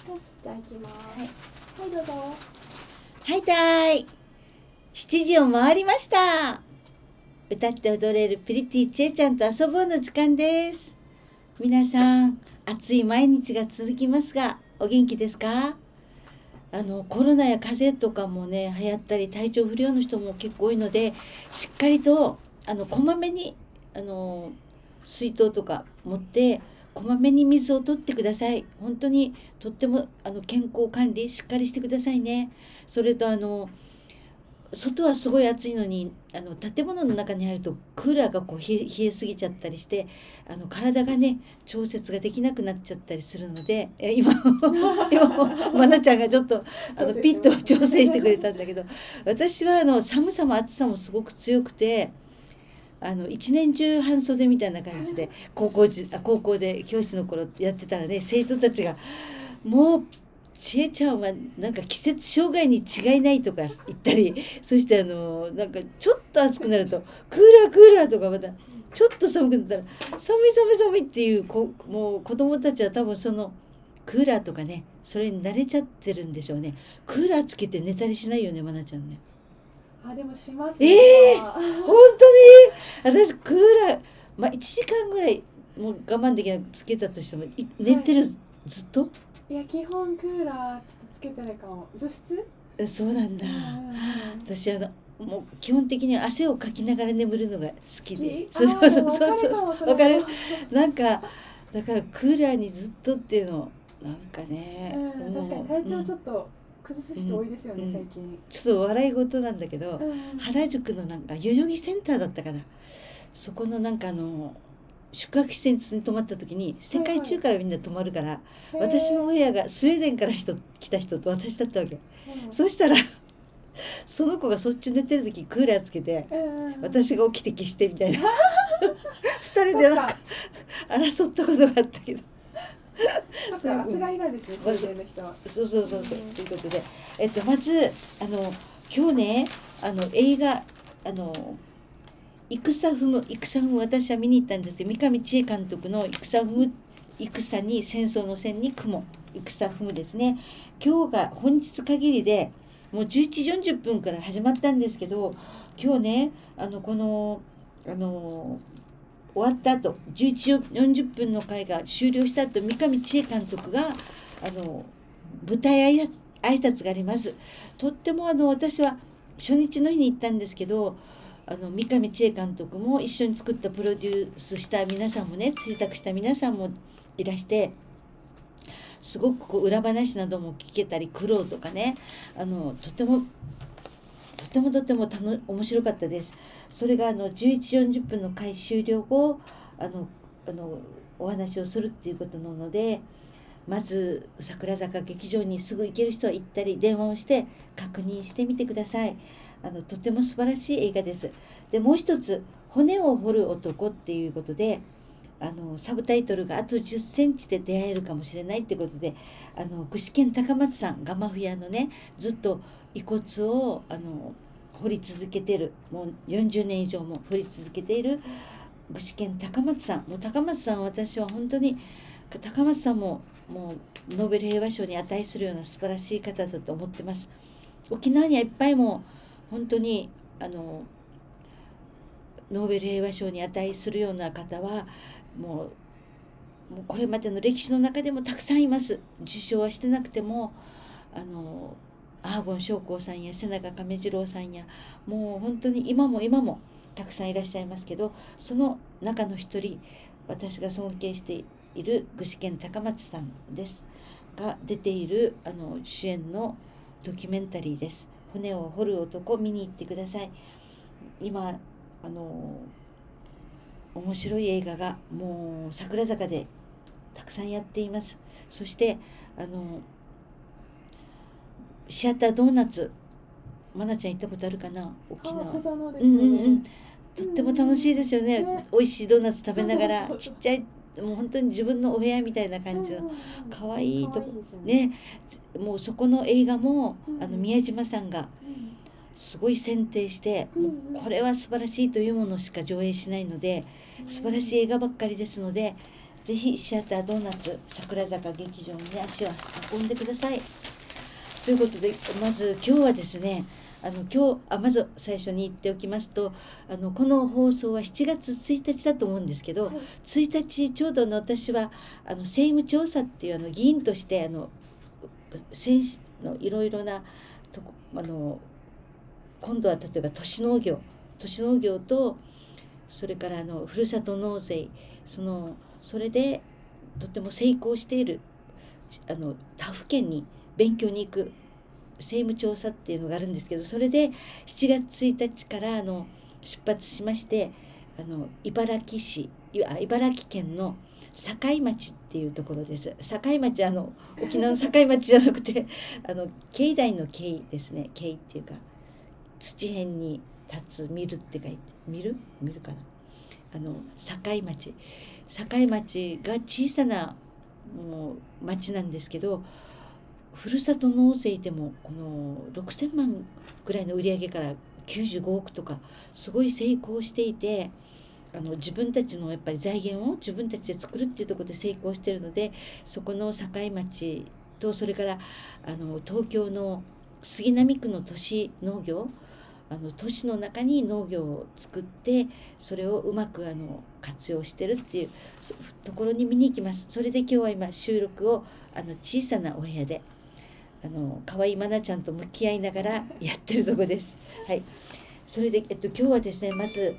よし、じゃあ行きます。 はい、 はい、どうぞ。 はいたーい。7時を回りました。歌って踊れるプリティちえちゃんと遊ぼうの時間です。皆さん、暑い毎日が続きますが、お元気ですか？コロナや風邪とかもね、流行ったり、体調不良の人も結構多いので、しっかりと、こまめに、水筒とか持って、こまめに水を取ってください。本当に、とっても、健康管理、しっかりしてくださいね。それと、外はすごい暑いのに建物の中に入るとクーラーがこう冷えすぎちゃったりして体がね調節ができなくなっちゃったりするので今もまなちゃんがちょっとピッと調整してくれたんだけど、私は寒さも暑さもすごく強くて一年中半袖みたいな感じで高校で教師の頃やってたらね、生徒たちがもうちえちゃんはなんか季節障害に違いないとか言ったり、そしてなんかちょっと暑くなるとクーラーとか、またちょっと寒くなったら寒いっていうもう子供たちは多分そのクーラーとかね、それに慣れちゃってるんでしょうね。クーラーつけて寝たりしないよね、まなちゃんね。 あ、でもしますね。 本当に私クーラー、まあ、1時間ぐらいもう我慢できなくつけたとしても寝てる、はい、ずっといや、基本クーラーちょっとつけてないかも。除湿？ そうなんだ。私もう基本的に汗をかきながら眠るのが好きで。そうわかる。なんかだからクーラーにずっとっていうのなんかね。 確かに体調ちょっと崩す人多いですよね、最近。 ちょっと笑い事なんだけど、原宿のなんか代々木センターだったかな。そこのなんか宿泊施設に泊まった時に世界中からみんな泊まるから、私の親がスウェーデンから来た人と私だったわけ。そしたらその子がそっち寝てる時クーラーつけて、私が起きて消してみたいな二人でなんか争ったことがあったけど。 そっか、暑がりなんですね、スウェーデンの人は。 そうということで、まず今日ね映画戦踏む私は見に行ったんですけど、三上千恵監督の戦に戦争の戦に雲、戦踏むですね。今日が本日限りでもう11時40分から始まったんですけど、今日ねこの終わった後11時40分の回が終了した後、三上千恵監督が舞台挨拶があります。とっても私は初日の日に行ったんですけど、三上千恵監督も一緒に作ったプロデュースした皆さんもね、制作した皆さんもいらして、すごく裏話なども聞けたり、苦労とかね、とても面白かったです。それが11時40分の回終了後お話をするっていうことなので、まず桜坂劇場にすぐ行ける人は行ったり電話をして確認してみてください。とても素晴らしい映画です。でもう一つ、骨を掘る男っていうことでサブタイトルがあと10センチで出会えるかもしれないってことで、具志堅高松さんがマフィアのね、ずっと遺骨を掘り続けてる、もう40年以上も掘り続けている具志堅高松さん。もう高松さんは私は本当に高松さんももうノーベル平和賞に値するような素晴らしい方だと思ってます。沖縄にはいっぱいも本当にノーベル平和賞に値するような方はもうこれまでの歴史の中でもたくさんいます。受賞はしてなくてもアーゴン将校さんや瀬長亀次郎さんや、もう本当に今もたくさんいらっしゃいますけど、その中の一人、私が尊敬している具志堅高松さんですが出ている主演のドキュメンタリーです。骨を掘る男、見に行ってください。今面白い映画がもう桜坂でたくさんやっています。そしてシアタードーナツ、まなちゃん行ったことあるかな、沖縄。とっても楽しいですよね。美味しいドーナツ食べながら、ちっちゃいもう本当に自分のお部屋みたいな感じの可愛いとこね。もうそこの映画も宮島さんがすごい選定して、もうこれは素晴らしいというものしか上映しないので、素晴らしい映画ばっかりですので、 ぜひシアタードーナツ桜坂劇場に足を運んでください。ということで、まず今日はですね、まず最初に言っておきますと、この放送は7月1日だと思うんですけど、 はい、 1日ちょうど私は政務調査っていう議員として選手のいろいろなとこ今度は例えば都市農業と、それからふるさと納税、それでとても成功している他府県に勉強に行く政務調査っていうのがあるんですけど、それで7月1日から出発しまして、茨城県の境町っていうところです。境町沖縄の境町じゃなくて境内の境ですね。境っていうか土辺に立つ見るって書いて見るかな。境町が小さな町なんですけど、ふるさと納税でもこの6000万ぐらいの売り上げから95億とかすごい成功していて、自分たちのやっぱり財源を自分たちで作るっていうところで成功しているので、そこの境町と、それから東京の杉並区の都市農業、都市の中に農業を作ってそれをうまく活用してるっていうところに見に行きます。それで今日は今収録を小さなお部屋で可愛い愛菜ちゃんと向き合いながらやってるところです。はい。それで今日はですね、まず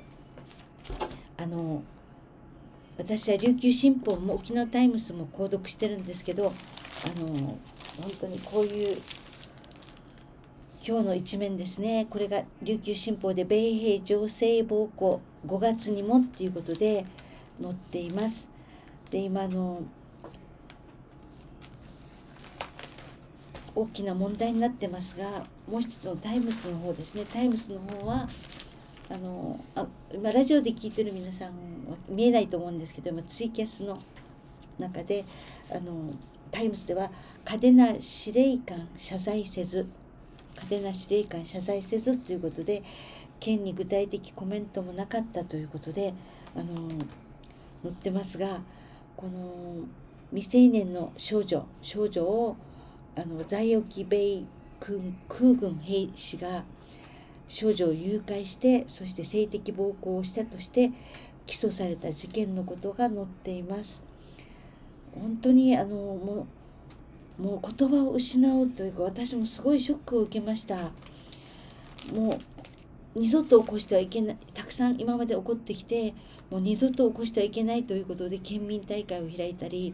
私は琉球新報も沖縄タイムスも購読してるんですけど、本当にこういう今日の一面ですね。これが琉球新報で米兵情勢暴行5月にもっていうことで載っています。で、今大きな問題になってますが、もう一つのタイムスの方ですね。タイムスの方は今ラジオで聞いてる皆さんは見えないと思うんですけど、今ツイキャスの中でタイムスでは嘉手納司令官謝罪せずということで、県に具体的コメントもなかったということで載ってますが、この未成年の少女を在沖米空軍兵士が少女を誘拐して、そして性的暴行をしたとして起訴された事件のことが載っています。本当にもう言葉を失うというか、私もすごいショックを受けました。もう二度と起こしてはいけない、たくさん今まで起こってきて、もう二度と起こしてはいけないということで県民大会を開いたり、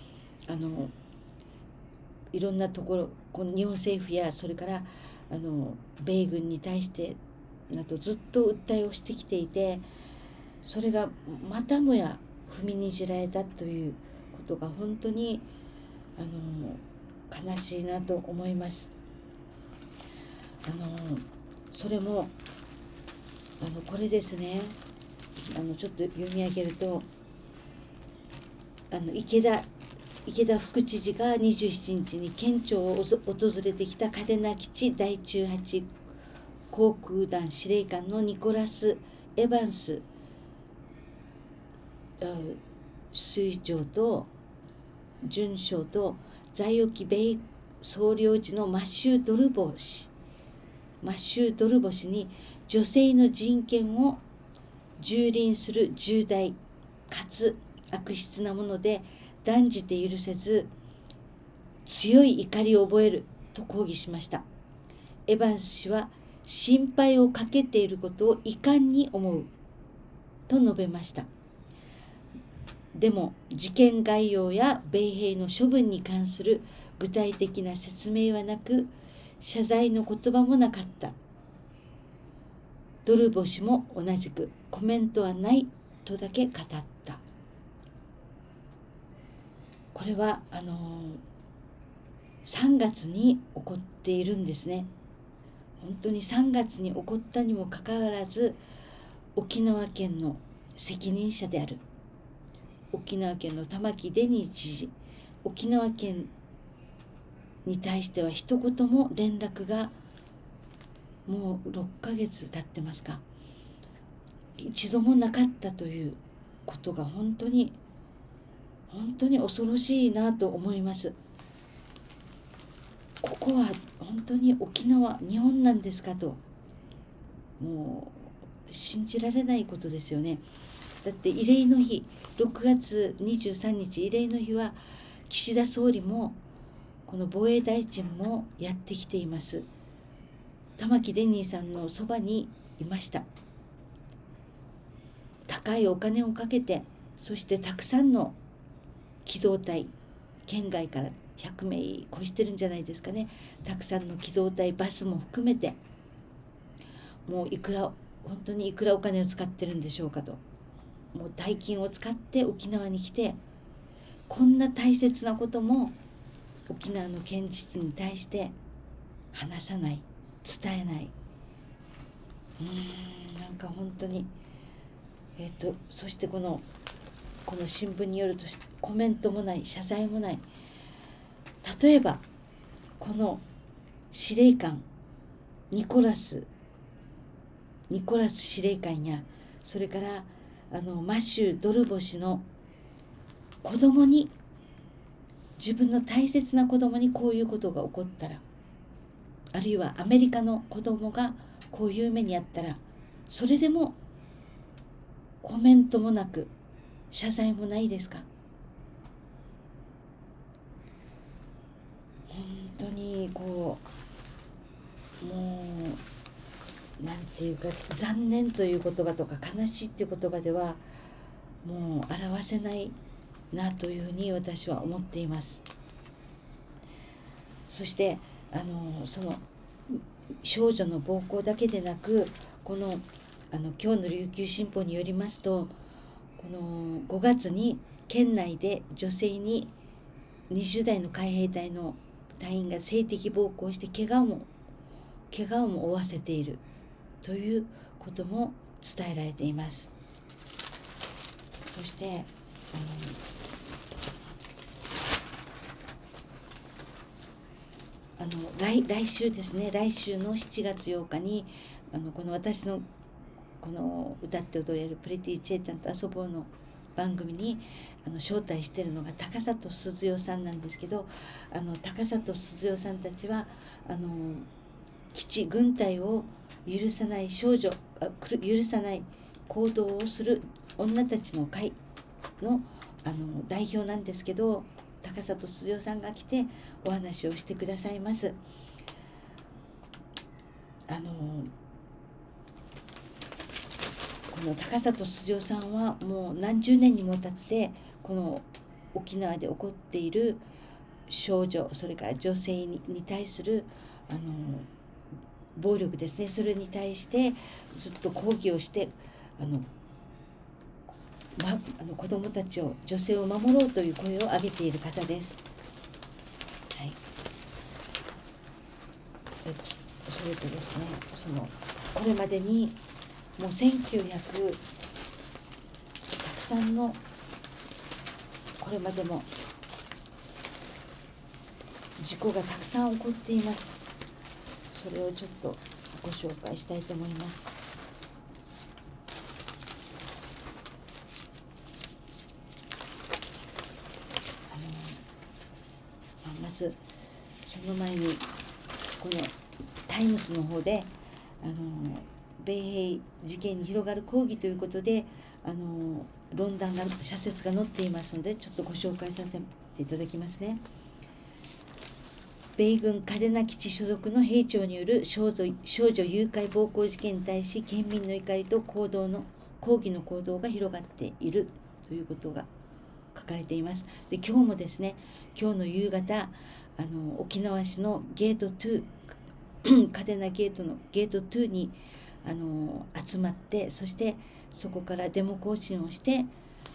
いろんなところ、この日本政府やそれから米軍に対してなどずっと訴えをしてきていて、それがまたもや踏みにじられたということが本当に悲しいなと思います。それもこれですね、ちょっと読み上げると、池田副知事が27日に県庁を訪れてきた嘉手納基地第18航空団司令官のニコラス・エヴァンス水上と准将と在沖米総領事のマッシュー・ドルボ氏に女性の人権を蹂躙する重大かつ悪質なもので断じて許せず、強い怒りを覚えると抗議しました。エヴァンス氏は心配をかけていることを遺憾に思うと述べました。でも事件概要や米兵の処分に関する具体的な説明はなく、謝罪の言葉もなかった。ドルボ氏も同じくコメントはないとだけ語った。これは3月に起こっているんですね。本当に3月に起こったにもかかわらず、沖縄県の責任者である沖縄県の玉城デニー知事、沖縄県に対しては一言も連絡がもう6ヶ月経ってますか、一度もなかったということが本当に本当に恐ろしいなと思います。ここは本当に沖縄、日本なんですかと、もう信じられないことですよね。だって慰霊の日、6月23日慰霊の日は岸田総理もこの防衛大臣もやってきています。玉城デニーさんのそばにいました。高いお金をかけて、そしてたくさんの機動隊、県外から100名越してるんじゃないですかね。たくさんの機動隊、バスも含めて、もう本当にいくらお金を使ってるんでしょうかと。もう大金を使って沖縄に来て、こんな大切なことも沖縄の県知事に対して話さない、伝えない。なんか本当にそしてこの新聞によるとコメントもない、謝罪もない。例えばこの司令官ニコラス司令官や、それからマシュー・ドルボ氏の子供に、自分の大切な子供にこういうことが起こったら、あるいはアメリカの子供がこういう目にあったら、それでもコメントもなく謝罪もないですか。本当にもうなんていうか、残念という言葉とか悲しいっていう言葉ではもう表せないなというふうに私は思っています。そしてその少女の暴行だけでなく、今日の琉球新報によりますと、この5月に県内で女性に20代の海兵隊の隊員が性的暴行をして怪我も負わせているということも伝えられています。そして来週ですね、来週の7月8日にこの私のこの歌って踊れるプリティチェイちゃんと遊ぼうの番組に招待しているのが高里鈴代さんなんですけど、高里鈴代さんたちは基地軍隊を許さない許さない行動をする女たちの会の代表なんですけど、高里鈴代さんが来てお話をしてくださいます。この高里鈴代さんはもう何十年にもわたってこの沖縄で起こっている少女、それから女性に対する暴力ですね、それに対してずっと抗議をして子どもたちを、女性を守ろうという声を上げている方です。はい、それとですね、これまでにもう1900たくさんの、これまでも事故がたくさん起こっています。それをちょっとご紹介したいと思います。まずその前にこのタイムスの方で米兵事件に広がる抗議ということで論壇が社説が載っていますので、ちょっとご紹介させていただきますね。米軍嘉手納基地所属の兵長による少女誘拐暴行事件に対し、県民の怒りと抗議の行動が広がっているということが書かれています。で、今日もですね、今日の夕方沖縄市のゲート2嘉手納ゲートのゲート2に集まって、そしてそこからデモ行進をして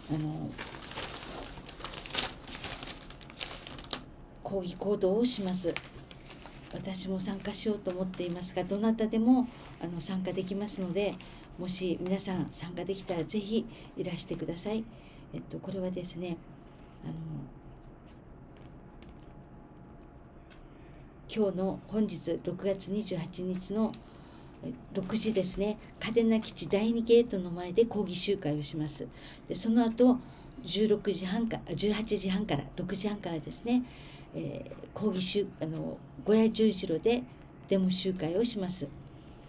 抗議行動をします。私も参加しようと思っていますが、どなたでも参加できますので、もし皆さん参加できたらぜひいらしてください。これはですね、今日の本日6月28日の6時ですね、嘉手納基地第2ゲートの前で抗議集会をします。でその後 18時半から6時半からですね、抗議小屋十字路でデモ集会をします。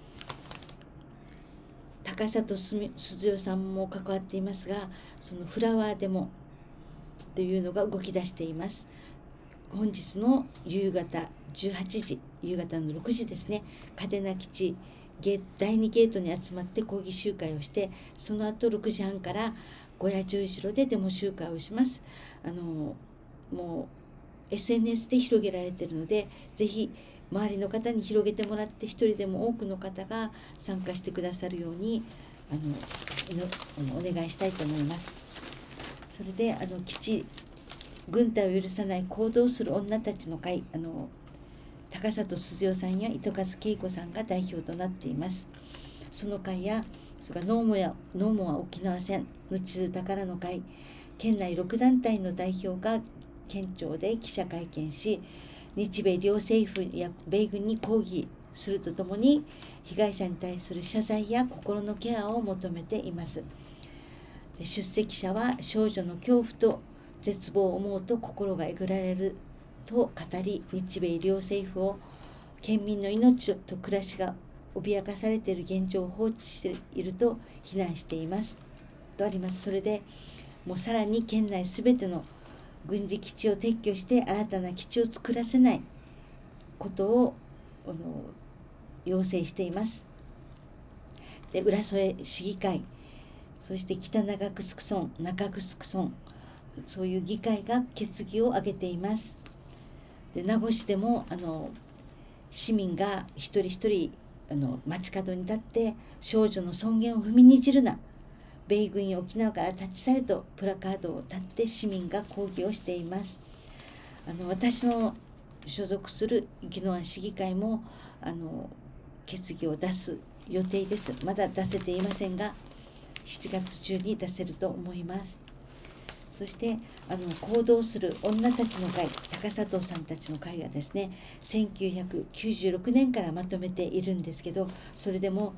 高里鈴代さんも関わっていますが、そのフラワーデモというのが動き出しています。本日の夕方の6時ですね、嘉手納基地第2ゲートに集まって抗議集会をして、その後6時半から小屋十字路でデモ集会をします。もう SNS で広げられているので、ぜひ周りの方に広げてもらって、一人でも多くの方が参加してくださるようにお願いしたいと思います。それで基地軍隊を許さない行動する女たちの会、高里鈴代さんや糸数恵子さんが代表となっています。その会や、それからノーモア沖縄戦ぬちず宝の会、県内6団体の代表が県庁で記者会見し、日米両政府や米軍に抗議するとともに、被害者に対する謝罪や心のケアを求めています。で、出席者は少女の恐怖と絶望を思うと心がえぐられると語り、日米両政府を県民の命と暮らしが脅かされている現状を放置していると非難していますとあります。それでもうさらに県内すべての軍事基地を撤去して新たな基地を作らせないことを要請しています。で、浦添市議会、そして北長城村、中城村、そういう議会が決議を挙げています。で、名護市でも市民が一人一人街角に立って少女の尊厳を踏みにじるな、米軍よ沖縄から立ち去れとプラカードを立って市民が抗議をしています。私の所属する宜野湾市議会も決議を出す予定です。まだ出せていませんが、7月中に出せると思います。そして行動する女たちの会、高里さんたちの会がですね、1996年からまとめているんですけど、それでも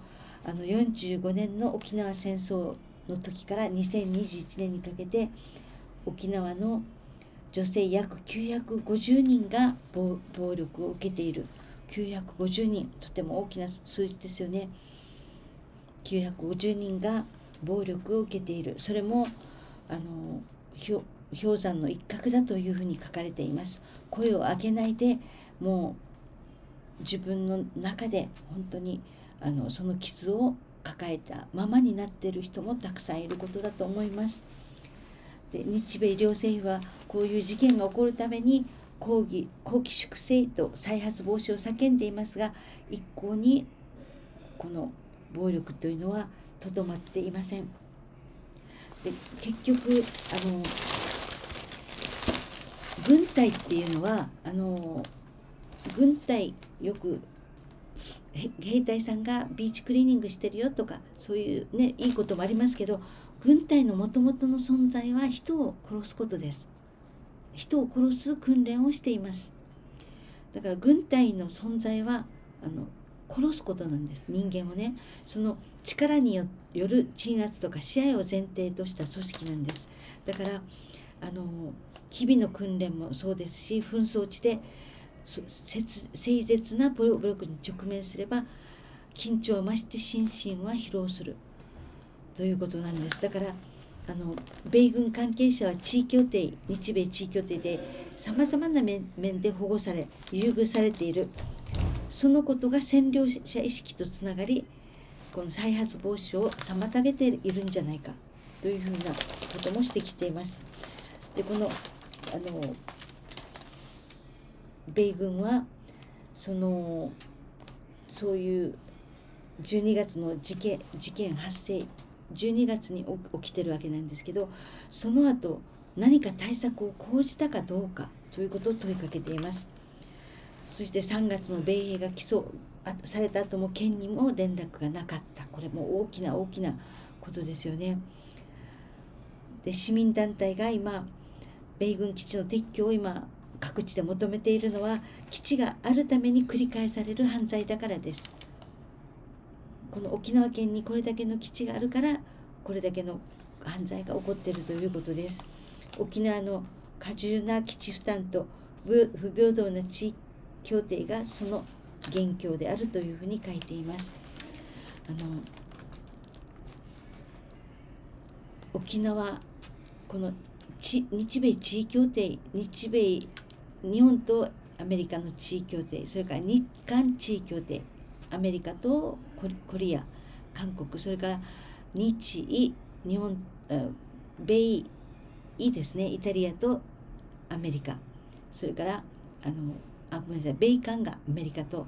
45年の沖縄戦争の時から2021年にかけて、沖縄の女性約950人が暴力を受けている。950人、とても大きな数字ですよね。950人が暴力を受けている。それも氷山の一角だというふうに書かれています。声を上げないで、もう自分の中で本当にその傷を抱えたままになっている人もたくさんいることだと思います。で、日米両政府はこういう事件が起こるために抗議粛清と再発防止を叫んでいますが、一向にこの暴力というのはとどまっていません。で、結局軍隊っていうのは軍隊、よく兵隊さんがビーチクリーニングしてるよとか、そういうね、いいこともありますけど、軍隊のもともとの存在は人を殺すことです。人を殺す訓練をしています。だから軍隊の存在は殺すことなんです。人間をね、その力による鎮圧とか支配を前提とした組織なんです。だから日々の訓練もそうですし、紛争地で凄絶な暴力に直面すれば緊張を増して心身は疲労するということなんです。だから米軍関係者は日米地位協定でさまざまな面で保護され優遇されている。そのことが占領者意識とつながり、この再発防止を妨げているんじゃないかというふうなことも指摘しています。で、この米軍はそういう12月の事件発生、12月に起きてるわけなんですけど、その後何か対策を講じたかどうかということを問いかけています。そして3月の米兵が起訴された後も県にも連絡がなかった。これも大きなことですよね。で、市民団体が今米軍基地の撤去を各地で求めているのは、基地があるために繰り返される犯罪だからです。この沖縄県にこれだけの基地があるから、これだけの犯罪が起こっているということです。沖縄の過重な基地負担と不平等な地位協定がその元凶であるというふうに書いています。沖縄、この日米地位協定、日本とアメリカの地位協定、それから日韓地位協定、アメリカとコリア、韓国、それから日伊、日本、米伊ですね、イタリアとアメリカ、それからごめんなさい、米韓がアメリカと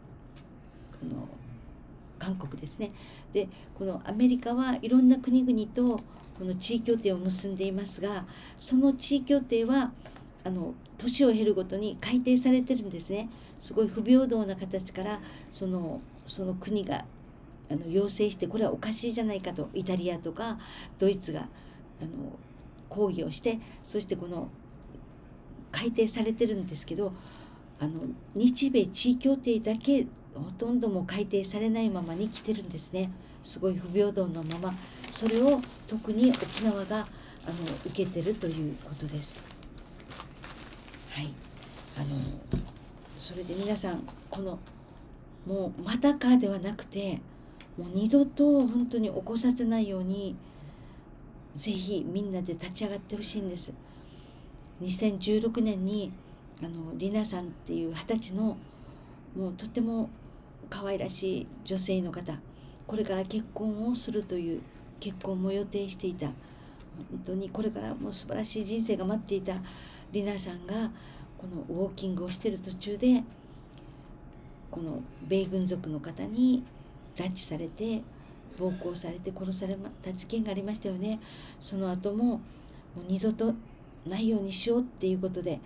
韓国ですね。で、このアメリカはいろんな国々とこの地位協定を結んでいますが、その地位協定は年を経るごとに改定されてるんですね。すごい不平等な形からその国が要請して、これはおかしいじゃないかとイタリアとかドイツが抗議をして、そしてこの改定されてるんですけど、日米地位協定だけほとんども改定されないままに来てるんですね。すごい不平等のまま、それを特に沖縄が受けてるということです。はい、それで皆さん、このもうまたかではなくて、もう二度と本当に起こさせないようにぜひみんなで立ち上がってほしいんです。2016年にリナさんっていう20歳のもうとても可愛らしい女性の方、これから結婚をするという結婚も予定していた、本当にこれからもう素晴らしい人生が待っていたリナさんが、このウォーキングをしている途中でこの米軍属の方に拉致されて暴行されて殺された事件がありましたよね。その後もう二度とないようにしようっていうことで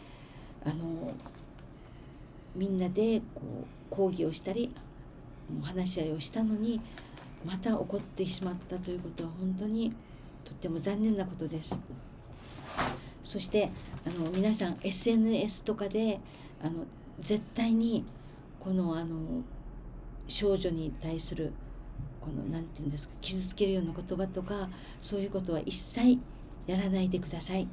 みんなで抗議をしたり話し合いをしたのに、また起こってしまったということは本当にとっても残念なことです。そして皆さん SNS とかで絶対にこの少女に対するなんていうんですか、傷つけるような言葉とかそういうことは一切やらないでください。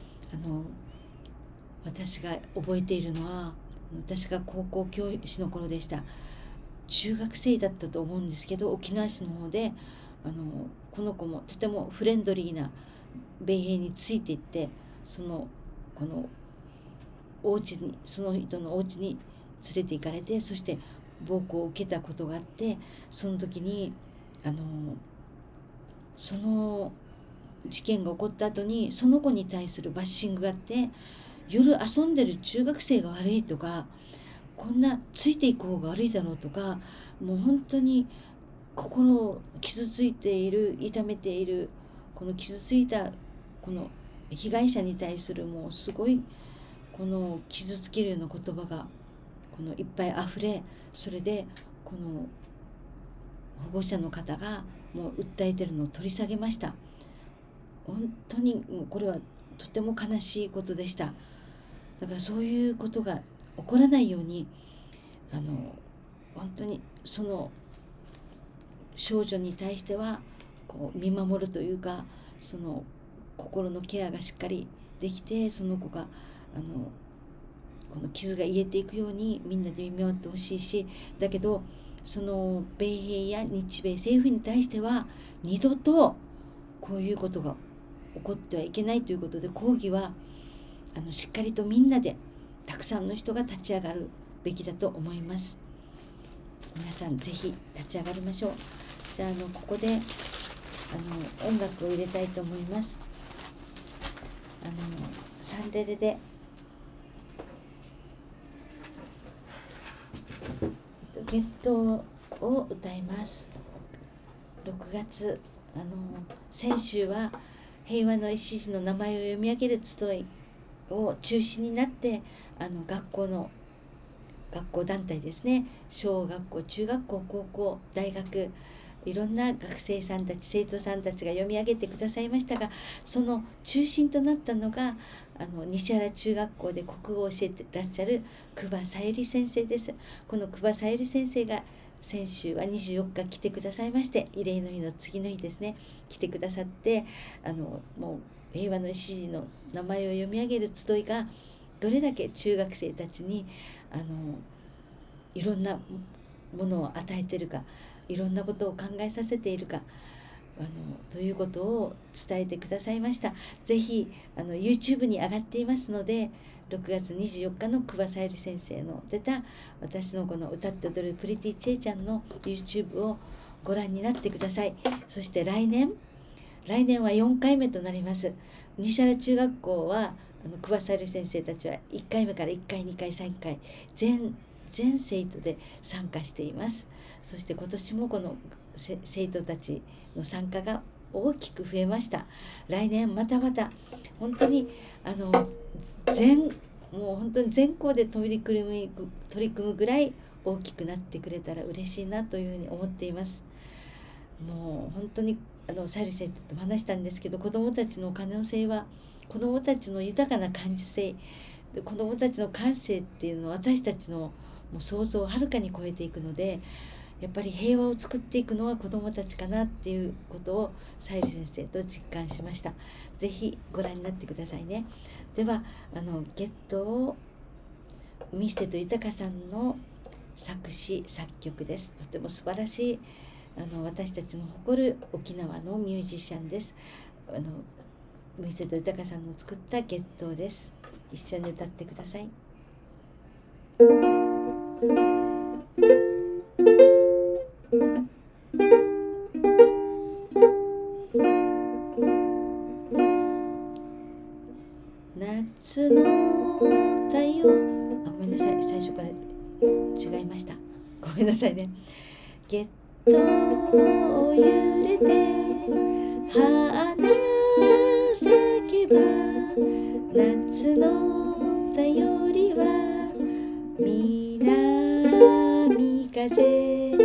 私が覚えているのは、私が高校教師の頃でした。中学生だったと思うんですけど、沖縄市の方でこの子もとてもフレンドリーな米兵についていって、このお家に、その人のお家に連れて行かれて、そして暴行を受けたことがあって、その時にその事件が起こった後にその子に対するバッシングがあって、夜遊んでる中学生が悪いとか、こんなついていく方が悪いだろうとか、もう本当に心を傷ついている、痛めている、この傷ついたこの被害者に対するもうすごいこの傷つけるような言葉がいっぱいあふれ、それでこの保護者の方がもう訴えてるのを取り下げました。本当にこれはとても悲しいことでした。だからそういうことが起こらないように本当にその少女に対しては見守るというか、その心のケアがしっかりできて、その子がこの傷が癒えていくようにみんなで見守ってほしいし、だけどその米兵や日米政府に対しては二度とこういうことが起こってはいけないということで、抗議はしっかりとみんなでたくさんの人が立ち上がるべきだと思います。皆さんぜひ立ち上がりましょう。じゃあここで音楽を入れたいと思います。サンレレで月頭を歌います。6月先週は平和の礎の名前を読み上げる集いを中心になって、学校団体ですね、小学校、中学校、高校、大学、いろんな学生さんたち、生徒さんたちが読み上げてくださいましたが、その中心となったのが西原中学校で国語を教えてらっしゃる久保さゆり先生です。この久保さゆり先生が先週は24日来てくださいまして、慰霊の日の次の日ですね、来てくださって、もう平和の礎の名前を読み上げる集いがどれだけ中学生たちにいろんなものを与えているか、いろんなことを考えさせているかということを伝えてくださいました。ぜひYouTube に上がっていますので、6月24日の久保さゆり先生の出た私のこの歌って踊るプリティチェちゃんの YouTube をご覧になってください。そして来年は4回目となります。西原中学校は久保さゆり先生たちは1回目から1回2回3回全生徒で参加しています。そして今年もこの生徒たちの参加が大きく増えました。来年また本当にもう本当に全校で取り組むぐらい大きくなってくれたら嬉しいなというふうに思っています。もう本当にさゆり先生とも話したんですけど、子どもたちの可能性は子どもたちの豊かな感受性、子どもたちの感性っていうのは私たちのもう想像をはるかに超えていくので、やっぱり平和を作っていくのは子どもたちかなっていうことをさゆり先生と実感しました。ぜひご覧になってくださいね。では月桃海捨と豊さんの作詞作曲です。とても素晴らしい私たちの誇る沖縄のミュージシャンです。海捨と豊さんの作った月桃です。一緒に歌ってください。夏の太陽、ごめんなさい、最初から違いました。ごめんなさいね。月桃揺れて花咲けば、夏の便りは南風、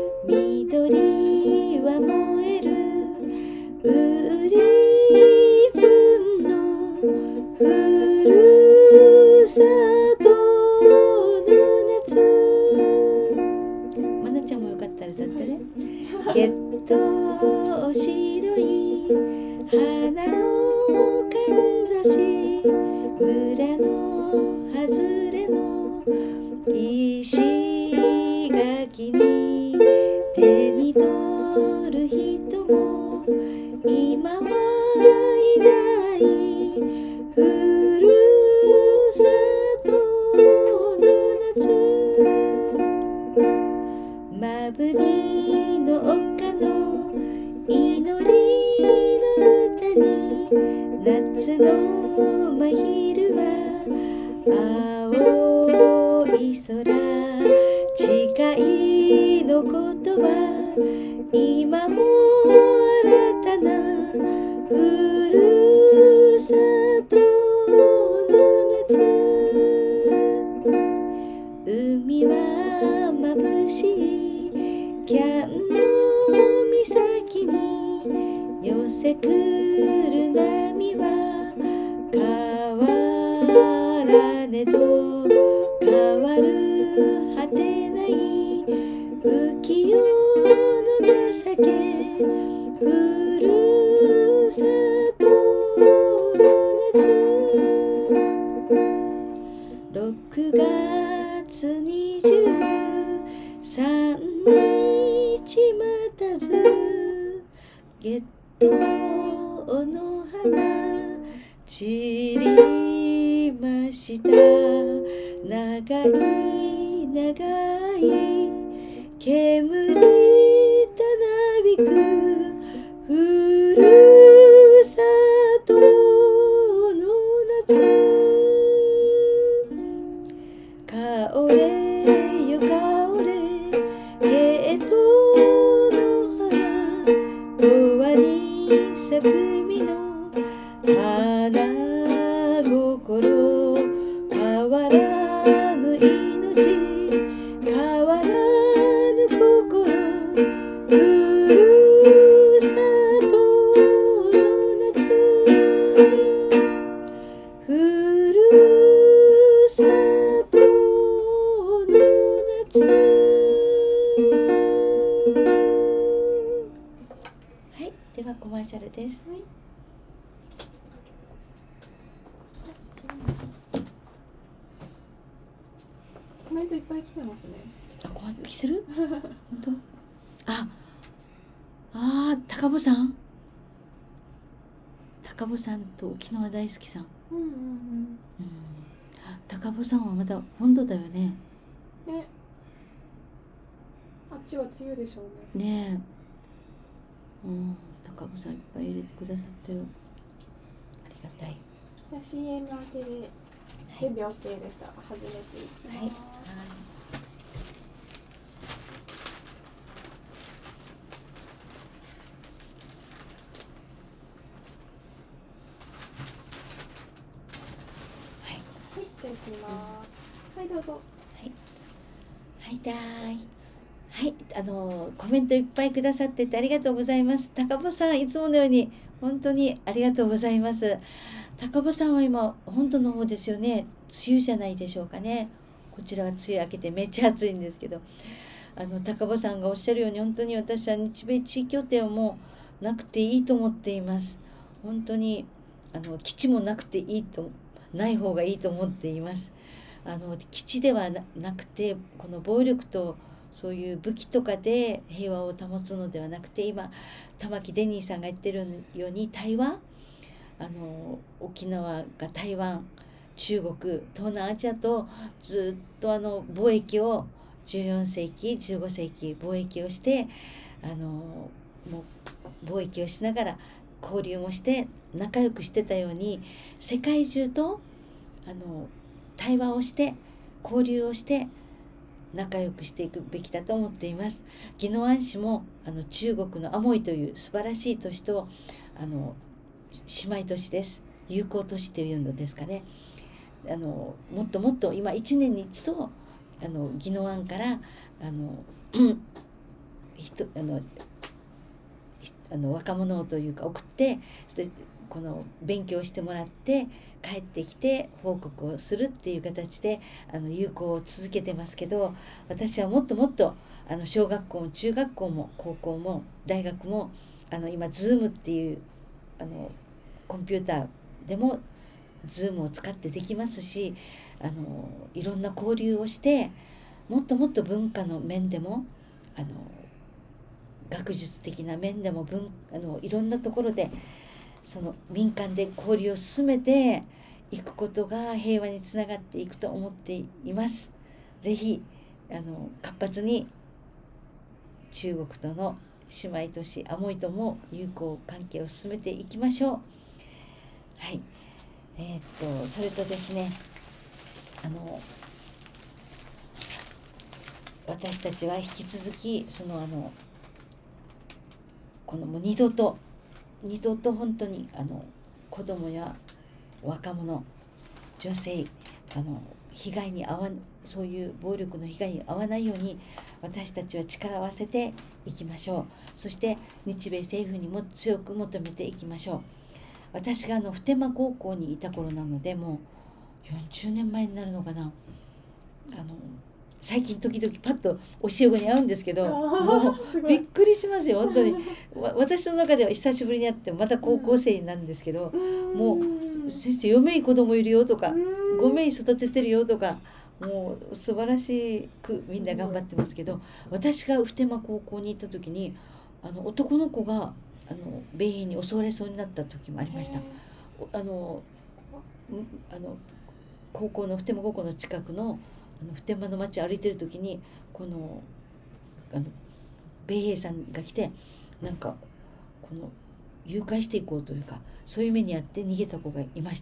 緑は燃えるウリズムのふるさとの夏。まなちゃんもよかったら歌ってね。月桃白い花のかんざし、村の外れの石垣に手に取る人も今はいない、ふるさとの夏。まぶりの丘の祈りの歌に、夏の真昼は青い空、誓いの言葉、今も新たなふるさとの夏。海は眩しいキャンの岬に寄せくる波は変わらねど変わる果てない浮世の情け、ふるさとの夏。6月23日待たず、月桃の花散りました。長い長い煙たなびくふるさとの夏。香れよ香れ月桃の花、永遠に咲く実の花心、変わらぬ命変わらぬ心、 ントいっぱい来てますね。 あ、こう来てる？本当？高保さんと沖縄大好きさん。 うんうんうん。 うん。高保さんはまだ本土だよね。 ね。あっちは梅雨でしょうね。 ねえ。高保さんいっぱい入れてくださってる。ありがたい。 じゃあ CM 明けで準備 OK でした。始めていきます。 はい。 はい、じゃあ行きます。はい、どうぞ。 はいたーい。はい、コメントいっぱいくださっててありがとうございます。高保さん、いつものように本当にありがとうございます。高保さんは今、本土の方ですよね。梅雨じゃないでしょうかね。こちらは梅雨明けてめっちゃ暑いんですけど、高保さんがおっしゃるように、本当に私は日米地位協定はもうなくていいと思っています。本当に、基地もなくていいと、ない方がいいと思っています。基地ではなくて、この暴力とそういう武器とかで平和を保つのではなくて、今玉城デニーさんが言ってるように対話、沖縄が台湾、中国、東南アジアとずっと貿易を14世紀15世紀貿易をしてもう貿易をしながら交流もして仲良くしてたように、世界中と対話をして交流をして仲良くしていくべきだと思っています。宜野湾市も中国のアモイという素晴らしい都市と姉妹都市です。友好都市というのですかね。もっともっと今1年に一度宜野湾から若者というか送って、この勉強してもらって帰ってきて報告をするっていう形で友好を続けてますけど、私はもっともっと小学校も中学校も高校も大学も今 Zoom っていうコンピューターでも Zoom を使ってできますし、いろんな交流をしてもっともっと文化の面でも学術的な面でもいろんなところでその民間で交流を進めていくことが平和につながっていくと思っています。ぜひ活発に中国との姉妹都市アモイとも友好関係を進めていきましょう。はい。それとですね、私たちは引き続きこのもう二度と本当に子供や若者、女性被害にそういう暴力の被害に遭わないように私たちは力を合わせていきましょう。そして日米政府にも強く求めていきましょう。私が普天間高校にいた頃なので、もう40年前になるのかな。最近時々パッと教え子に会うんですけど、もうびっくりしますよ本当に。私の中では久しぶりに会ってまた高校生になるんですけど、もう先生4名子供いるよとか5名育ててるよとか、もう素晴らしくみんな頑張ってますけど、私が普天間高校に行った時に男の子が米兵に襲われそうになった時もありました。高校の普天間高校の近くの普天間の街を歩いてる時に米兵さんが来て誘拐していこうというか、そういう目にあって逃げた子がいました。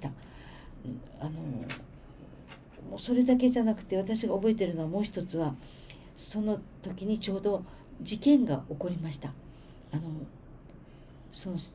もうそれだけじゃなくて、私が覚えてるのはもう一つは、その時にちょうど事件が起こりました。その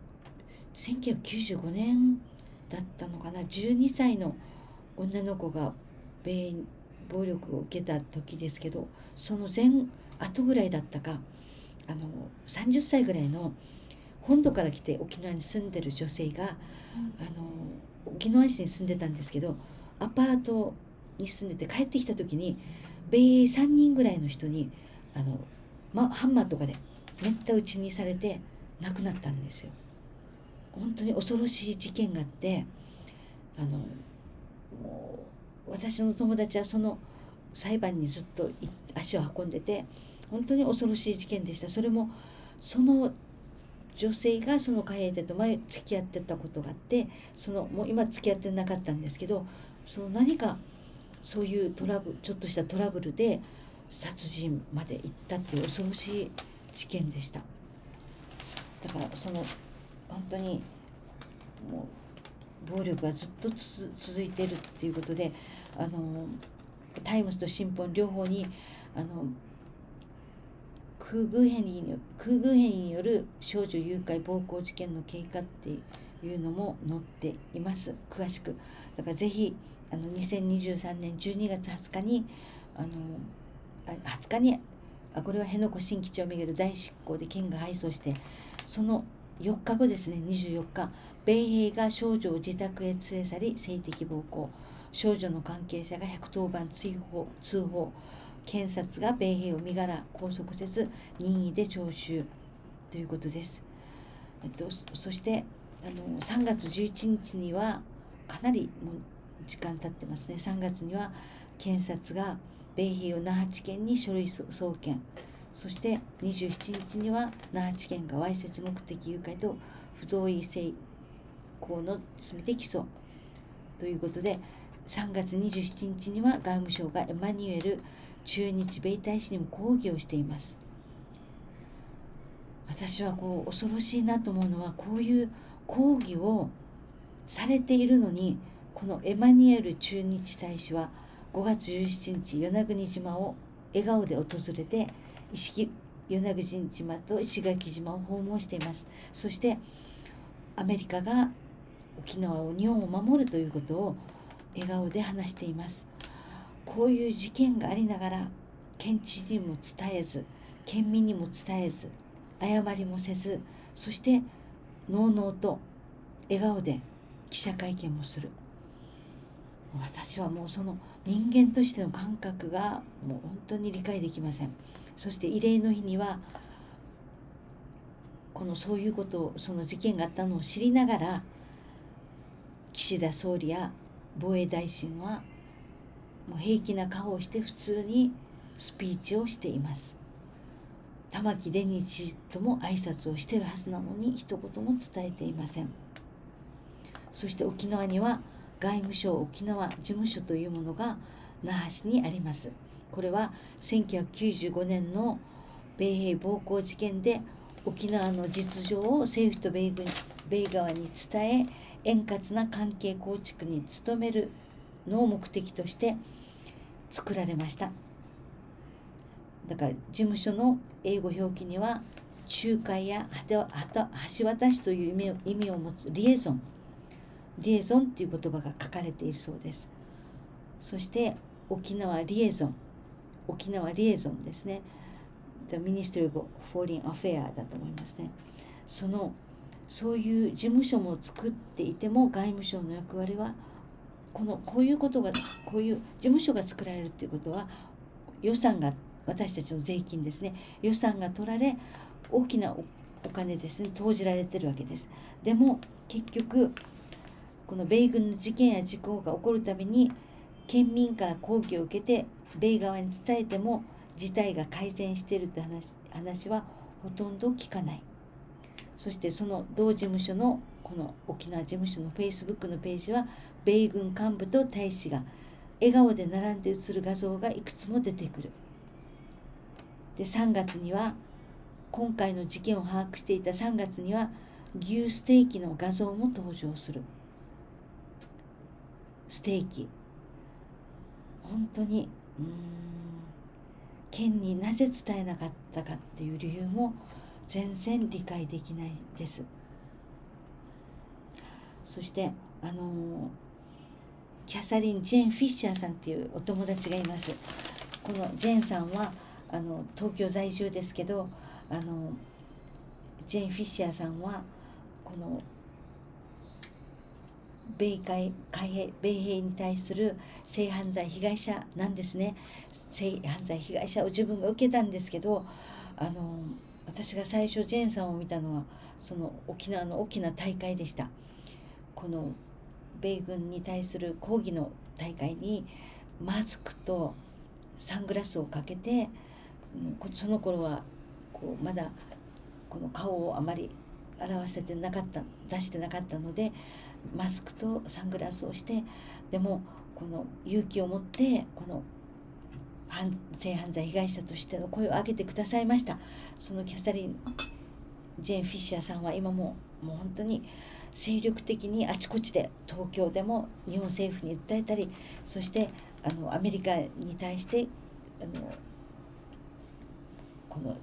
1995年だったのかな、12歳の女の子が米兵暴力を受けた時ですけど、その後ぐらいだったか、30歳ぐらいの本土から来て沖縄に住んでる女性が、沖縄市に住んでたんですけど、アパートに住んでて帰ってきた時に米兵3人ぐらいの人にハンマーとかでめった打ちにされて亡くなったんですよ。本当に恐ろしい事件があって、もう私の友達はその裁判にずっと足を運んでて、本当に恐ろしい事件でした。それもその女性がその貨幣と前付き合ってたことがあって、もう今付き合ってなかったんですけど、何かそういうちょっとしたトラブルで殺人まで行ったっていう恐ろしい事件でした。だから本当にもう暴力がずっと続いているっていうことで、タイムズと新聞両方に空軍兵による少女誘拐暴行事件の経過っていうのも載っています、詳しく。だからぜひ2023年12月20日にこれは辺野古新基地をめぐる大執行で県が敗訴して、その4日後ですね、24日、米兵が少女を自宅へ連れ去り性的暴行、少女の関係者が110番通報、検察が米兵を身柄拘束せず任意で徴収ということです。そして3月11日には、かなりもう時間経ってますね。3月には検察が米兵を那覇地検に書類送検、そして27日には那覇地検がわいせつ目的誘拐と不同意性交の罪で起訴ということで、3月27日には外務省がエマニュエル駐日米大使にも抗議をしています。私は恐ろしいなと思うのは、こういう抗議をされているのに、このエマニュエル駐日大使は5月17日与那国島を笑顔で訪れて、与那国島と石垣島を訪問しています。そしてアメリカが沖縄を、日本を守るということを笑顔で話しています。こういう事件がありながら、県知事にも伝えず、県民にも伝えず、謝りもせず、そしてのうのうと笑顔で記者会見もする。私はもうその人間としての感覚がもう本当に理解できません。そして慰霊の日にはそういうことを、その事件があったのを知りながら、岸田総理や防衛大臣はもう平気な顔をして普通にスピーチをしています。玉城デニー知事とも挨拶をしているはずなのに一言も伝えていません。そして沖縄には外務省沖縄事務所というものが那覇市にあります。これは1995年の米兵暴行事件で沖縄の実情を政府と米側に伝え、円滑な関係構築に努めるのを目的として作られました。だから事務所の英語表記には、仲介や橋渡しという意味を持つリエゾンという言葉が書かれているそうです。そして沖縄リエゾンですね。The Ministry of Foreign Affairs だと思いますね。そういう事務所も作っていても、外務省の役割はこういう事務所が作られるっていうことは、予算が、私たちの税金ですね、予算が取られ、大きなお金ですね、投じられてるわけです。でも結局この米軍の事件や事故が起こるたびに、県民から抗議を受けて米側に伝えても事態が改善しているという話はほとんど聞かない。そしてその同事務所のこの沖縄事務所の Facebook のページは、米軍幹部と大使が笑顔で並んで写る画像がいくつも出てくる。で3月には、今回の事件を把握していた3月には牛ステーキの画像も登場する。ステーキ、本当に県になぜ伝えなかったかっていう理由も全然理解できないです。そしてキャサリン・ジェーン・フィッシャーさんっていうお友達がいます。このジェーンさんは東京在住ですけど、ジェーン・フィッシャーさんはこの米兵に対する性犯罪被害者なんですね。性犯罪被害者を自分が受けたんですけど、私が最初ジェーンさんを見たのはその沖縄の大きな大会でした。この米軍に対する抗議の大会にマスクとサングラスをかけて、その頃はこうまだこの顔をあまり表せてなかった、出してなかったので、マスクとサングラスをして、でもこの勇気を持ってこの性犯罪被害者としての声を上げてくださいました。そのキャサリン・ジェーン・フィッシャーさんは今もう本当に精力的にあちこちで、東京でも日本政府に訴えたり、そしてアメリカに対してこの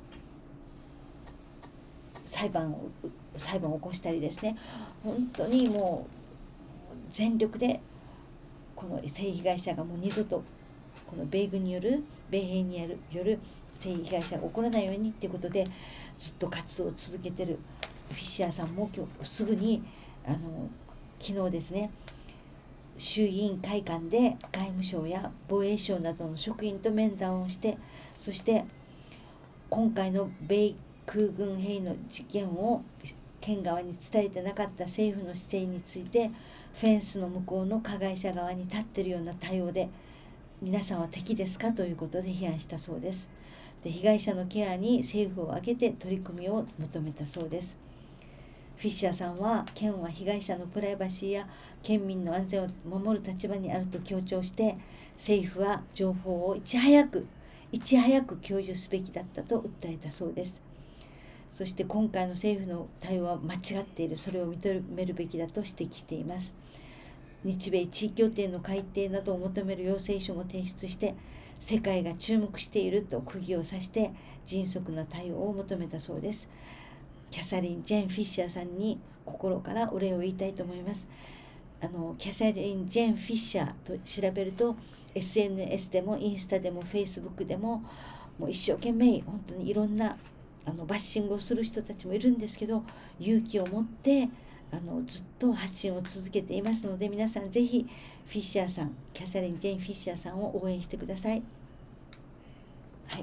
裁判を起こしたりですね、本当にもう全力でこの性被害者がもう二度とこの米兵による性被害者が起こらないようにっていうことでずっと活動を続けてるフィッシャーさんも今日すぐに昨日ですね、衆議院会館で外務省や防衛省などの職員と面談をして、そして今回の米空軍兵の事件を県側に伝えてなかった政府の姿勢について、フェンスの向こうの加害者側に立っているような対応で、皆さんは敵ですかということで批判したそうです。で、被害者のケアに政府を挙げて取り組みを求めたそうです。フィッシャーさんは、県は被害者のプライバシーや県民の安全を守る立場にあると強調して、政府は情報をいち早く共有すべきだったと訴えたそうです。そして今回の政府の対応は間違っている、それを認めるべきだと指摘しています。日米地位協定の改定などを求める要請書も提出して、世界が注目していると釘を刺して迅速な対応を求めたそうです。キャサリン・ジェーン・フィッシャーさんに心からお礼を言いたいと思います。キャサリン・ジェーン・フィッシャーと調べると SNS でもインスタでもフェイスブックでももう一生懸命本当にいろんなバッシングをする人たちもいるんですけど、勇気を持ってずっと発信を続けていますので、皆さんぜひフィッシャーさん、キャサリン・ジェーン・フィッシャーさんを応援してください。はい、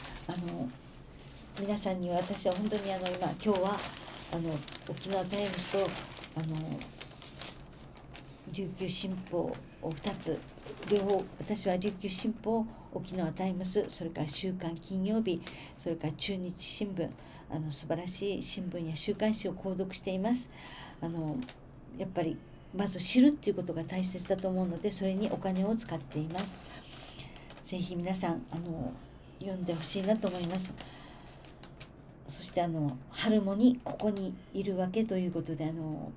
皆さんには私は本当に今日は沖縄タイムズと琉球新報を2つ、両方、私は琉球新報、沖縄タイムズ、それから週刊金曜日、それから中日新聞、素晴らしい新聞や週刊誌を購読しています。やっぱりまず知るっていうことが大切だと思うので、それにお金を使っています。ぜひ皆さん読んでほしいなと思います。そしてハルモニ、ここにいるわけということで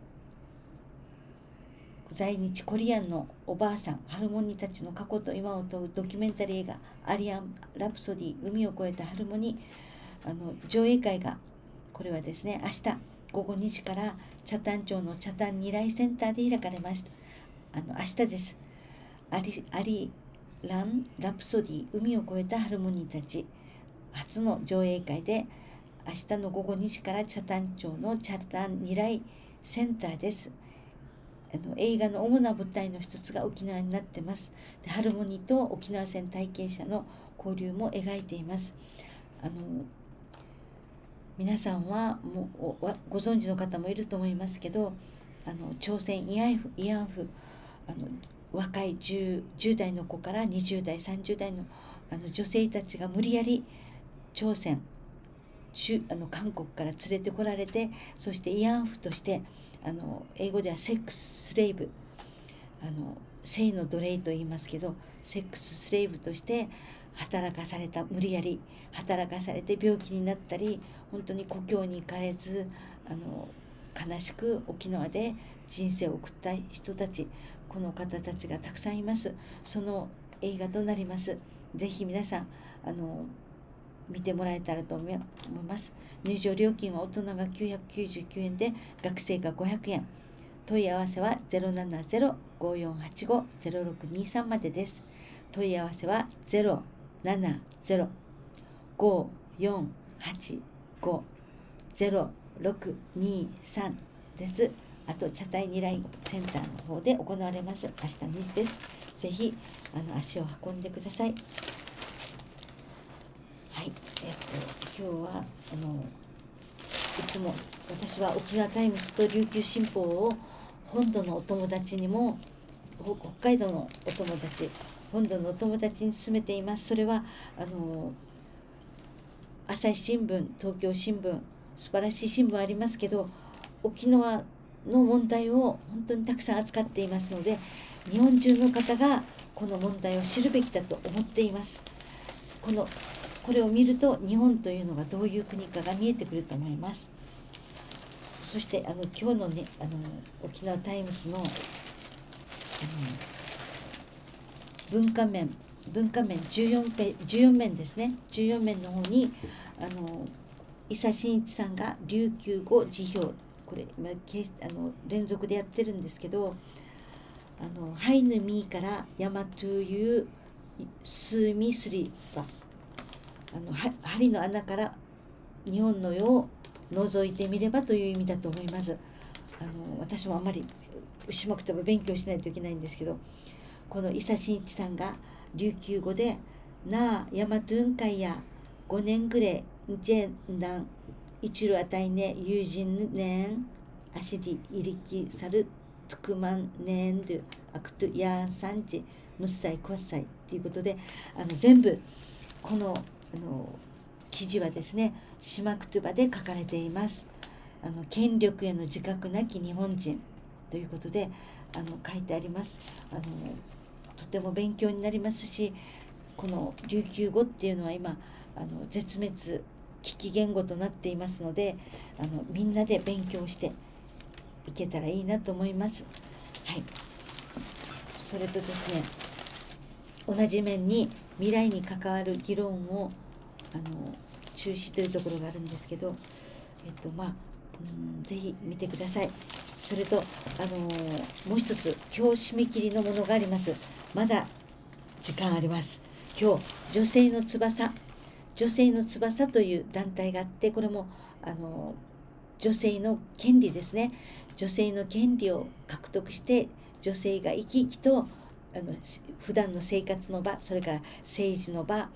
在日コリアンのおばあさんハルモニたちの過去と今を問うドキュメンタリー映画アリアン・ラプソディ海を越えたハルモニ上映会が、これはですね、明日午後2時から北谷町の北谷二来センターで開かれます。明日です。アリラン・ラプソディ海を越えたハルモニたち初の上映会で、明日の午後2時から北谷町の北谷二来センターです。映画の主な舞台の一つが沖縄になってます。で、ハルモニと沖縄戦体験者の交流も描いています。皆さんはもうご存知の方もいると思いますけど、朝鮮慰安婦若い 10代の子から20代30代の女性たちが無理やり朝鮮韓国から連れてこられて、そして慰安婦として英語ではセックススレイブ、性の奴隷と言いますけど、セックススレイブとして働かされた、無理やり働かされて病気になったり、本当に故郷に行かれず悲しく沖縄で人生を送った人たち、この方たちがたくさんいます。その映画となります。ぜひ皆さん見てもらえたらと思います。入場料金は大人が999円で学生が500円。問い合わせは 070-5485-0623 までです。問い合わせは 070-54850-623 です。あと茶谷二来センターの方で行われます。明日2時です。ぜひ足を運んでください。はい、今日はいつも私は沖縄タイムズと琉球新報を本土のお友達にも、北海道のお友達、 本土のお友達に勧めています。それは朝日新聞、東京新聞、素晴らしい新聞ありますけど、沖縄の問題を本当にたくさん扱っていますので、日本中の方がこの問題を知るべきだと思っています。これを見ると日本というのがどういう国かが見えてくると思います。そして今日のね沖縄タイムスの文化面14面ですね。14面の方に伊佐真一さんが琉球語辞表、これ連続でやってるんですけど、ハイヌミーからヤマトゥユスーミスリは針の穴から日本の世を覗いてみればという意味だと思います。私もあまりうまくとも勉強しないといけないんですけど、この伊佐真一さんが琉球語でなあヤマトゥンカイや5年ぐらいんちえんだん一るあたいね友人ねん足でいりきさるトゥクマンねんでアクトや3時6歳9歳ということで全部この記事はですね島クトゥバで書かれています。権力への自覚なき日本人ということで書いてあります。とても勉強になりますし、この琉球語っていうのは今絶滅危機言語となっていますので、みんなで勉強していけたらいいなと思います。はい。それとですね、同じ面に未来に関わる議論を中止というところがあるんですけど、ぜひ見てください。それともう一つ今日締め切りのものがあります。まだ時間あります。今日女性の翼という団体があって、これも女性の権利ですね。女性の権利を獲得して女性が生き生きと普段の生活の場、それから政治の場、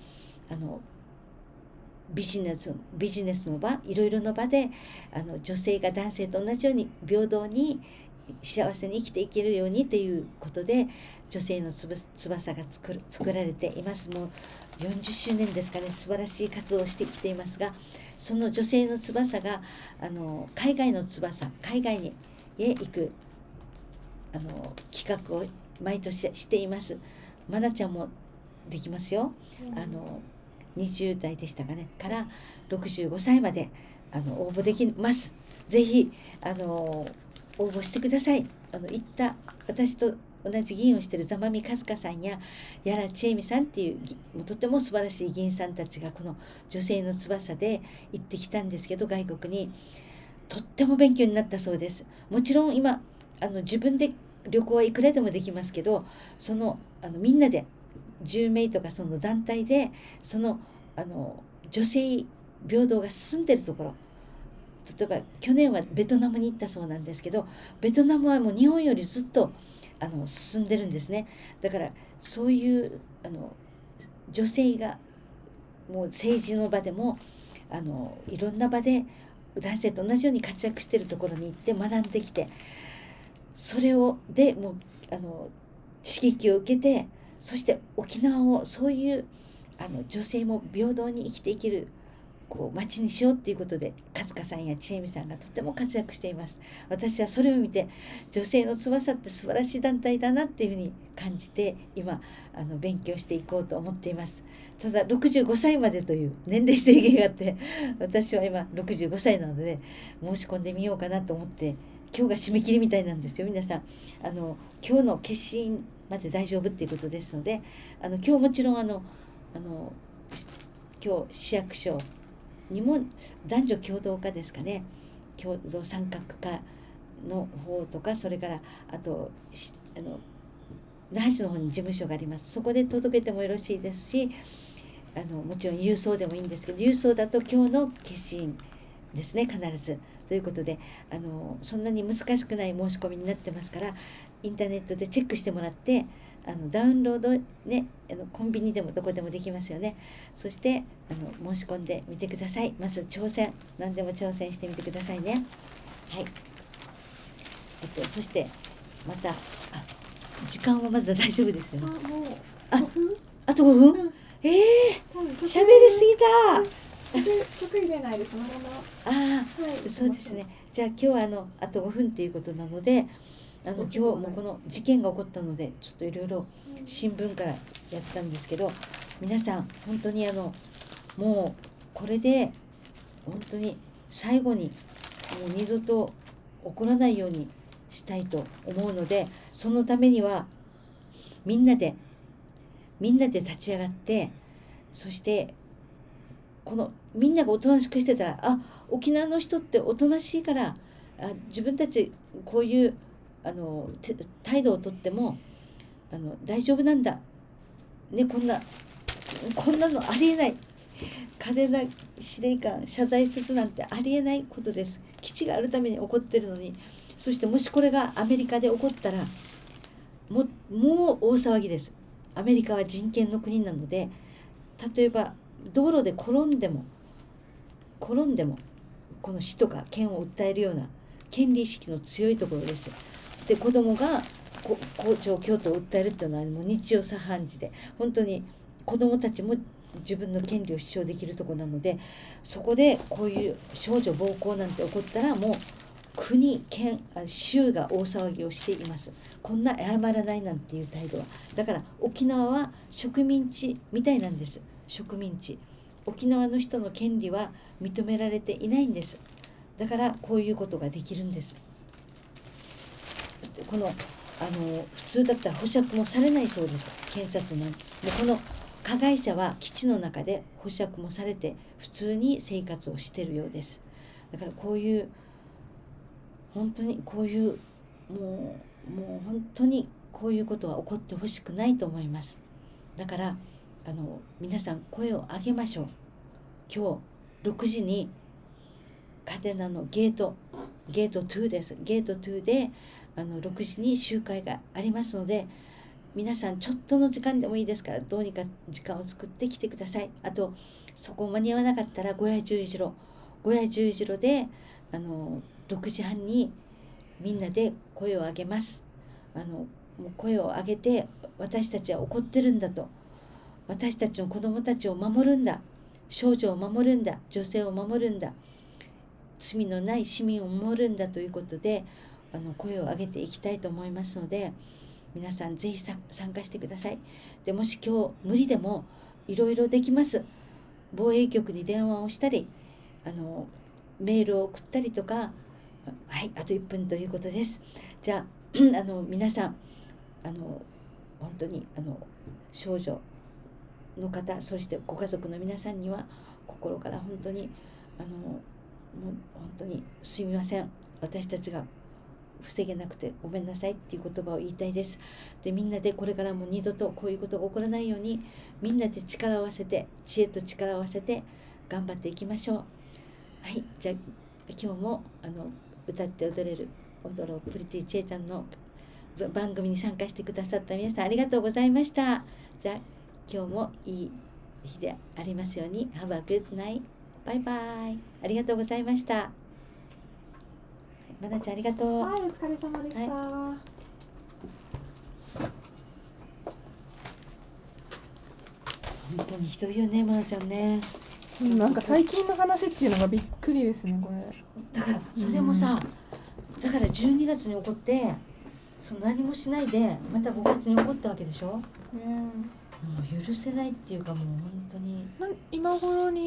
ビジネスの場、いろいろな場で女性が男性と同じように平等に幸せに生きていけるようにということで女性の翼が作られています。もう40周年ですかね。素晴らしい活動をしてきていますが、その女性の翼が海外に行く企画を毎年しています。まなちゃんもできますよ。20代でしたかねから65歳まで応募できます。ぜひ応募してください。私と同じ議員をしている座間味和香さんや屋良千恵美さんっていうとても素晴らしい議員さんたちがこの女性の翼で行ってきたんですけど、外国にとっても勉強になったそうです。もちろん今自分で旅行はいくらでもできますけど、みんなで10名とかその団体で女性平等が進んでるところ、例えば去年はベトナムに行ったそうなんですけど、ベトナムはもう日本よりずっと進んでるんですね。だからそういう女性がもう政治の場でもいろんな場で男性と同じように活躍しているところに行って学んできて、それでもう刺激を受けて、そして沖縄をそういう女性も平等に生きていける町にしようっていうことで和香さんや千恵美さんがとても活躍しています。私はそれを見て女性の翼って素晴らしい団体だなっていうふうに感じて今勉強していこうと思っています。ただ65歳までという年齢制限があって私は今65歳なので申し込んでみようかなと思って、今日が締め切りみたいなんですよ。皆さん今日の決心まで大丈夫っていうことですので、今日もちろん今日市役所にも男女共同化ですかね、共同参画課の方とか、それからあと那覇市の方に事務所があります。そこで届けてもよろしいですし、もちろん郵送でもいいんですけど、郵送だと今日の決心ですね、必ずということでそんなに難しくない申し込みになってますから、インターネットでチェックしてもらってダウンロードね、コンビニでもどこでもできますよね。そして申し込んでみてください。まず何でも挑戦してみてくださいね。はい。そしてまた時間はまだ大丈夫ですよね。 もうあ、 5 と5分、 うん喋りすぎた。 得意でないでそのまま。 ああ、 はい。 そうですね。じゃあ今日はあと5分っていうことなので、今日もこの事件が起こったので、ちょっといろいろ新聞からやったんですけど、皆さん本当にもうこれで本当に最後にもう二度と起こらないようにしたいと思うので、そのためにはみんなで立ち上がって、そしてみんながおとなしくしてたら、沖縄の人っておとなしいから、自分たちこういう態度をとっても大丈夫なんだね、こんなのありえない、嘉手納司令官謝罪せずなんてありえないことです。基地があるために起こってるのに。そしてもしこれがアメリカで起こったらもう大騒ぎです。アメリカは人権の国なので、例えば道路で転んでもこの死とか権を訴えるような権利意識の強いところです。で、子供が校長教頭を訴えるっていうのはもう日常茶飯事で、本当に子供たちも自分の権利を主張できるところなので、そこでこういう少女暴行なんて起こったら、もう国、県、州が大騒ぎをしています。こんな謝らないなんていう態度は。だから沖縄は植民地みたいなんです。植民地。沖縄の人の権利は認められていないんです。だからこういうことができるんです。普通だったら保釈もされないそうです。検察なんで、この加害者は基地の中で保釈もされて普通に生活をしているようです。だからこういう本当にもう本当にこういうことは起こってほしくないと思います。だから皆さん声を上げましょう。今日6時に嘉手納のゲート2です。ゲート2で6時に集会がありますので、皆さんちょっとの時間でもいいですから、どうにか時間を作ってきてください。あとそこ間に合わなかったら小屋十字路で6時半にみんなで声を上げます。もう声を上げて、私たちは怒ってるんだと、私たちの子どもたちを守るんだ、少女を守るんだ、女性を守るんだ、罪のない市民を守るんだということで声を上げていきたいと思いますので、皆さんぜひ参加してください。でもし今日無理でもいろいろできます。防衛局に電話をしたりメールを送ったりとか。はい、あと1分ということです。じゃあ皆さん本当に少女の方、そしてご家族の皆さんには心から本当にもう本当にすみません、私たちが防げなくてごめんなさいっていう言葉を言いたいです。で、みんなでこれからも二度とこういうことが起こらないように、みんなで力を合わせて、知恵と力を合わせて頑張っていきましょう。はい、じゃあ今日も歌って踊ろうプリティちえちゃんの番組に参加してくださった皆さん、ありがとうございました。じゃあ今日もいい日でありますように。 Have a good night。 バイバイ。ありがとうございました。まなちゃんありがとう。 はい、お疲れ様でした。 本当にひどいよね、まなちゃんね。 なんか最近の話っていうのがびっくりですね、これ。 だからそれもさ、だから12月に起こって何もしないでまた5月に起こったわけでしょ。もう許せないっていうか、もう本当に今頃に